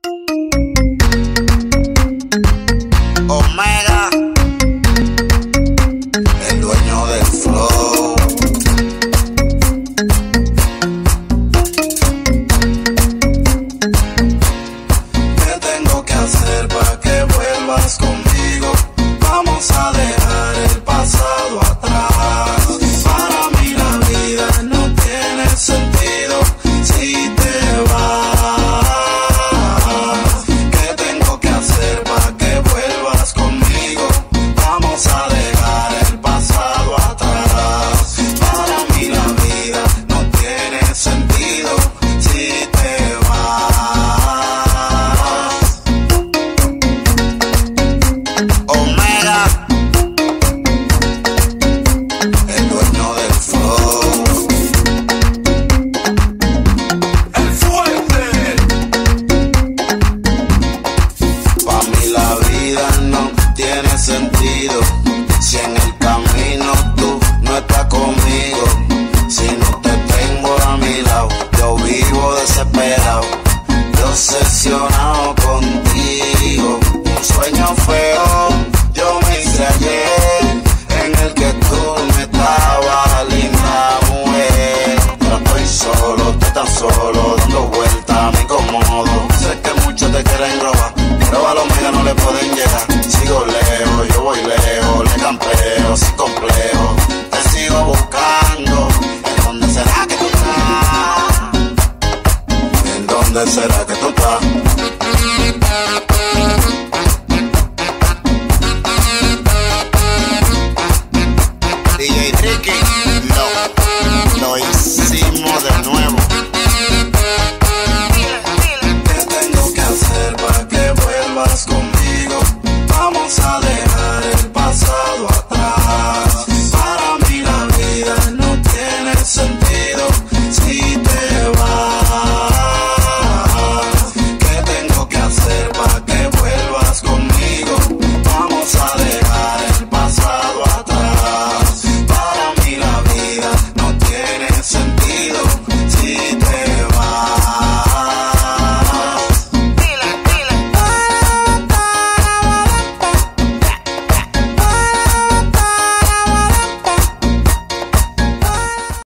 Omega, el dueño del flow. ¿Qué tengo que hacer para que vuelvas conmigo? Vamos a dejar el pasado atrás. Para mí la vida no tiene sentido si te vas. ¿Qué tengo que hacer para que vuelvas conmigo? Vamos a dejar el pasado atrás. Para mí la vida no tiene sentido si te vas. Omega, el dueño del flow. El fuerte. Pa' mí la vida no tiene sentido si en el camino tú no estás conmigo. Si no te tengo a mi lado, yo vivo desesperado, obsesionado contigo. Un sueño feo yo me hice ayer, en el que tú no estabas, linda mujer. Yo estoy solo, tú tan solo, dando vueltas, me incomodo. Sé que muchos te quieren robar, pero a los Omega no le pueden llegar. Sigo lejos, yo voy lejos, le campeo sin complejo. Te sigo buscando, ¿en dónde será que tú estás? ¿En dónde será que tú estás? DJ Ricky, lo hicimos de nuevo. ¿Qué tengo que hacer para que vuelvas conmigo?